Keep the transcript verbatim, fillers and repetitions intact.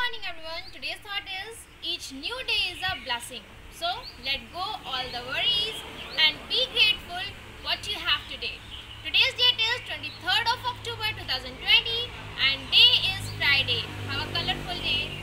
morning everyone. Today's thought is each new day is a blessing. So let go all the worries and be grateful what you have today. Today's date is twenty-third of October two thousand twenty and day is Friday. Have a colorful day.